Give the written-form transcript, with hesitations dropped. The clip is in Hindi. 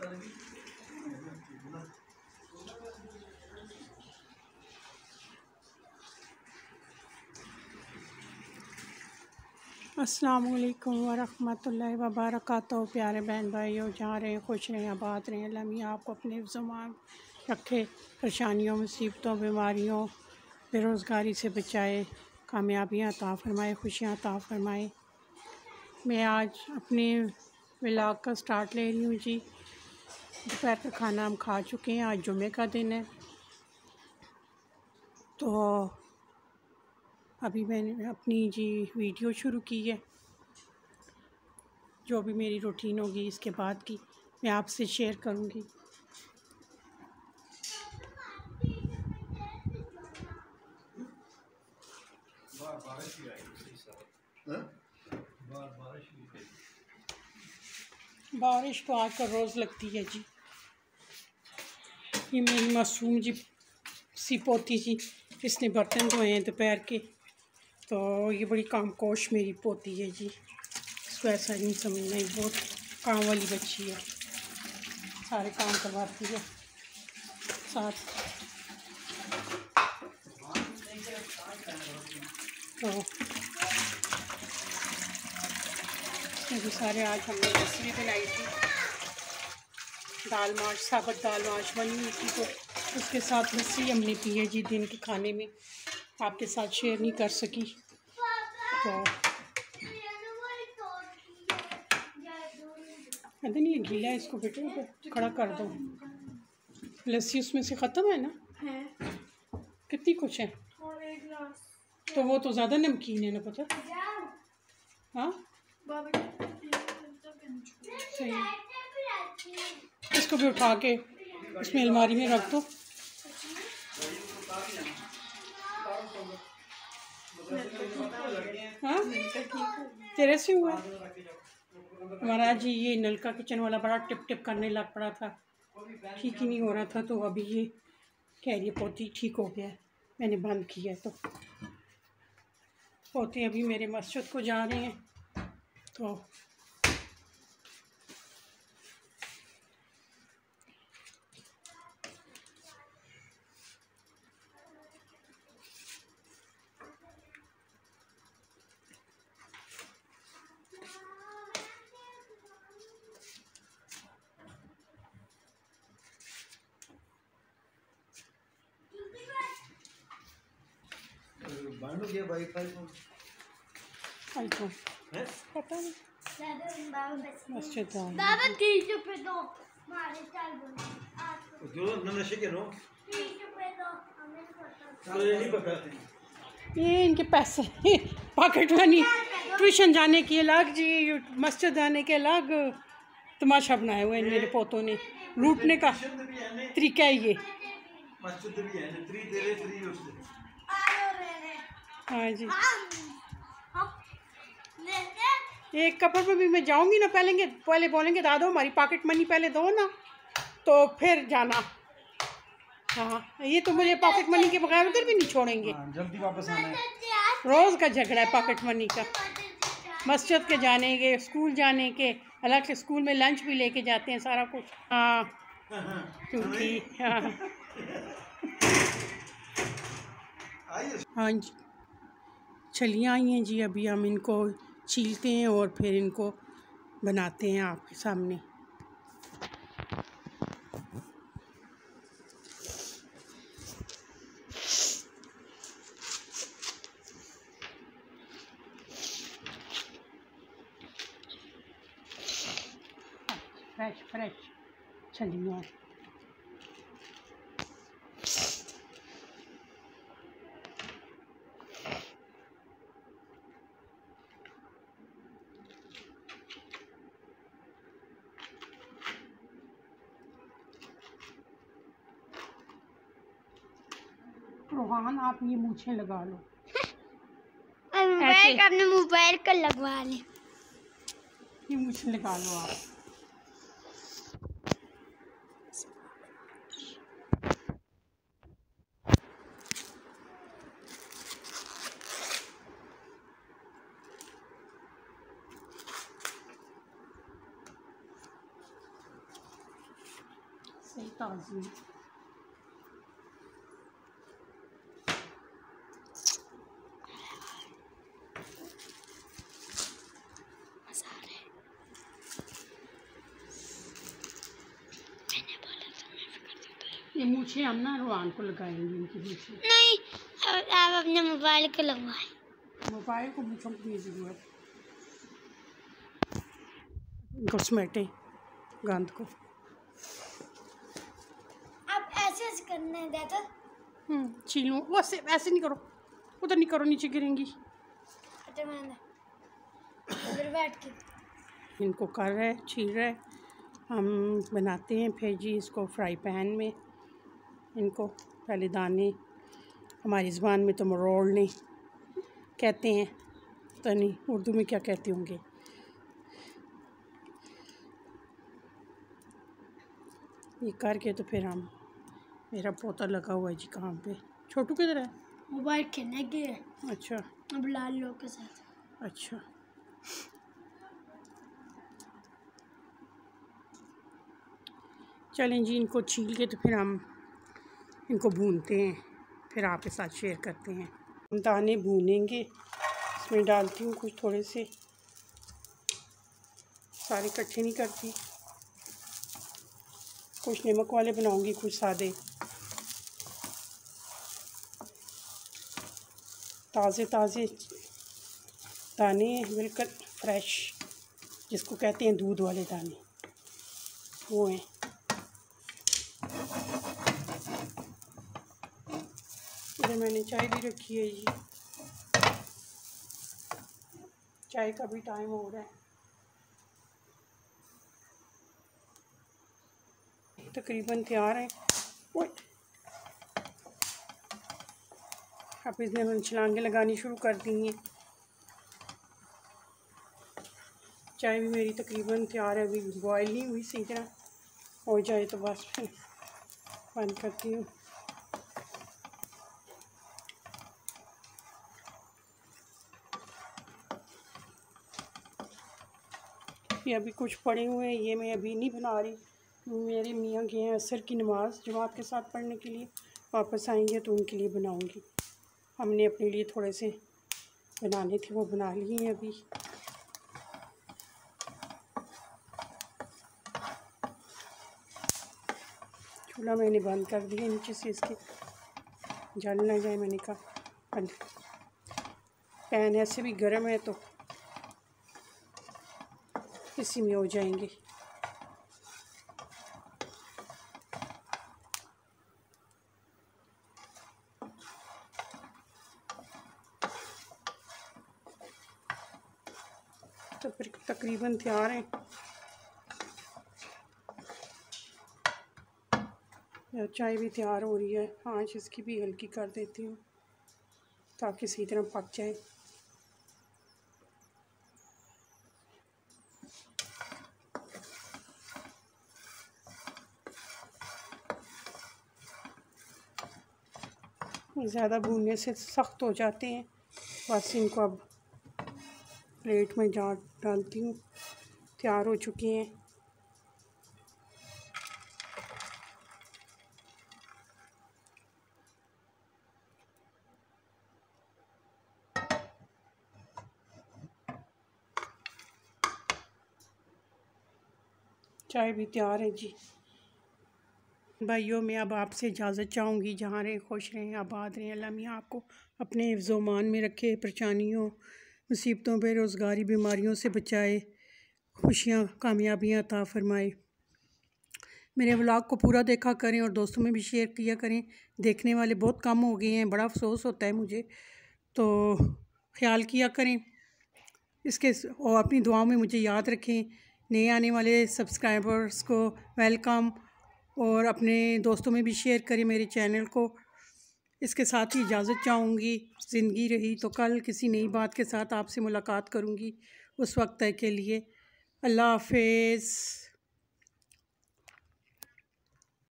अस्सलामुअलैकुम वरहमतुल्लाहि वबरकातुहू। प्यारे बहन भाइयों, जहाँ रहें खुश रहें, आबाद रहें। अल्लाह मियाँ आपको अपने ज़ुबान रखे, परेशानियों, मुसीबतों, बीमारियों, बेरोज़गारी से बचाए, कामयाबियाँ अता फ़रमाए, खुशियाँ अता फ़रमाए। मैं आज अपने व्लॉग का स्टार्ट ले रही हूँ जी। दोपहर का खाना हम खा चुके हैं, आज जुमे का दिन है। तो अभी मैंने अपनी जी वीडियो शुरू की है, जो भी मेरी रूटीन होगी इसके बाद की मैं आपसे शेयर करूँगी। बारिश तो आजकल रोज़ लगती है जी। ये मेरी मासूम जी सी पोती जी, इसने बर्तन धोए हैं दोपहर के। तो ये बड़ी कामकोश मेरी पोती है जी, इसको ऐसा नहीं समझना, ये बहुत काम वाली बच्ची है, सारे काम करवाती है साथ। तो भी सारे आज हमने रेसिपी बनाई थी, दाल माश, साबुत दाल माश बनी हुई थी, तो उसके साथ लस्सी हमने पी है जी। दिन के खाने में आपके साथ शेयर नहीं कर सकी, तो कहते नहीं, ये गीला है, इसको बेटे खड़ा कर दो। लस्सी उसमें से ख़त्म है ना? है। कितनी कुछ है? और एक गिलास। तो वो तो ज़्यादा नमकीन है ना, पता? हाँ सही। इसको भी उठा के इसमें अलमारी में रख दो। हाँ तेरे से हुआ हमारा जी। ये नलका किचन वाला बड़ा टिप टिप करने लग पड़ा था, ठीक ही नहीं हो रहा था। तो अभी ये कह रही है पोती ठीक हो गया है, मैंने बंद किया है। तो पोते अभी मेरे मस्जिद को जा रहे हैं, तो बंद हो गया वाईफाई तो पता नहीं मस्जिद बाबा 30 रुपए दो मारे चल जो नशे के नो 30 रुपए दो हमें तो ये नहीं पता थी। ये इनके पैसे पॉकेट मनी, ट्यूशन जाने की अलग जी, मस्जिद जाने के अलग तमाशा बनाया हुआ है मेरे पोतों ने। लूटने का तरीका है ये। मस्जिद भी है, 3 तेरे 3 उससे। हाँ जी, एक कपड़ पे भी मैं जाऊंगी ना, पहले बोलेंगे दादो हमारी पॉकेट मनी पहले दो ना, तो फिर जाना। हाँ ये तो मुझे पॉकेट मनी के बगैर उधर भी नहीं छोड़ेंगे। जल्दी वापस आना है। रोज़ का झगड़ा है पॉकेट मनी का। मस्जिद के जाने के, स्कूल जाने के, अलग से स्कूल में लंच भी लेके जाते हैं, सारा कुछ। हाँ क्योंकि हाँ जी, छलियाँ आई हैं जी। अभी हम इनको छीलते हैं और फिर इनको बनाते हैं आपके सामने। फ्रेश छलियाँ। रोहान आप ये मूछें लगा लो, मोबाइल अपने मोबाइल का लगवा लें। ये मूछें लगा लो आप। सही ताज़ी। ये मूछें हम ना रुआन को लगाएंगे, इनकी मूछें नहीं, आप अपने मोबाइल को लगवाएं। मोबाइल को मूछों की ज़रूरत, इनको समेटे गंद को। आप ऐसे करने देते। छीलूँ वो ऐसे नहीं करो, उधर नहीं करो, नीचे गिरेंगी। अच्छा मैंने उधर बैठ के इनको कर रहे छील रहे, हम बनाते हैं फिर जी इसको फ्राई पैन में। इनको पहले दाने, हमारी ज़बान में तो मरोड़ने कहते हैं, तो नहीं उर्दू में क्या कहते होंगे। ये करके तो फिर हम, मेरा पोता लगा हुआ है जी काम पे। छोटू किधर है? मोबाइल खेलने के लिए। अच्छा अब लाल लोग के साथ। अच्छा। चलें जी, इनको छील के तो फिर हम इनको भूनते हैं, फिर आपके साथ शेयर करते हैं। दाने भूनेंगे, इसमें डालती हूँ कुछ थोड़े से, सारे इकट्ठे नहीं करती, कुछ नमक वाले बनाऊंगी, कुछ सादे। ताज़े ताज़े दाने बिल्कुल फ्रेश, जिसको कहते हैं दूध वाले दाने, वो हैं। इधर मैंने चाय भी रखी है जी, चाय का भी टाइम हो रहा है। तकरीबन तैयार है। अब इसने छलांगे लगानी शुरू कर दी हैं। चाय भी मेरी तकरीबन तैयार है, अभी बॉयल नहीं हुई, सही तरह हो जाए तो बस फिर बंद करती हूँ। ये अभी कुछ पड़े हुए हैं, ये मैं अभी नहीं बना रही। मेरे मियाँ गए हैं असर की नमाज़ जमात के साथ पढ़ने के लिए, वापस आएंगे तो उनके लिए बनाऊंगी। हमने अपने लिए थोड़े से बनाने थे, वो बना लिए हैं अभी। चूल्हा मैंने बंद कर दिया नीचे से, इसके जल ना जाए, मैंने कहा पैन ऐसे भी गर्म है तो इसी में हो जाएंगे। तो फिर तकरीबन तैयार हैं। चाय भी तैयार हो रही है, आँच इसकी भी हल्की कर देती हूँ ताकि सही तरह पक जाए। ज़्यादा भूनने से सख्त हो जाते हैं। बस इनको अब प्लेट में डालती हूँ, तैयार हो चुकी हैं। चाय भी तैयार है जी। भाइयों, मैं अब आपसे इजाज़त चाहूँगी। जहाँ रहें खुश रहें, आबाद रहें। अल्लाह मियाँ आपको अपने हिफ्ज़-ओ-मान में रखे, परेशानियों, मुसीबतों, बेरोज़गारी, बीमारियों से बचाए, खुशियाँ, कामयाबियाँ अता फ़रमाए। मेरे व्लॉग को पूरा देखा करें और दोस्तों में भी शेयर किया करें। देखने वाले बहुत कम हो गए हैं, बड़ा अफसोस होता है मुझे, तो ख्याल किया करें इसके, और अपनी दुआओं में मुझे याद रखें। नए आने वाले सब्सक्राइबर्स को वेलकम, और अपने दोस्तों में भी शेयर करें मेरे चैनल को। इसके साथ ही इजाज़त चाहूँगी। ज़िंदगी रही तो कल किसी नई बात के साथ आपसे मुलाकात करूँगी। उस वक्त तक के लिए अल्लाह हाफ़िज़।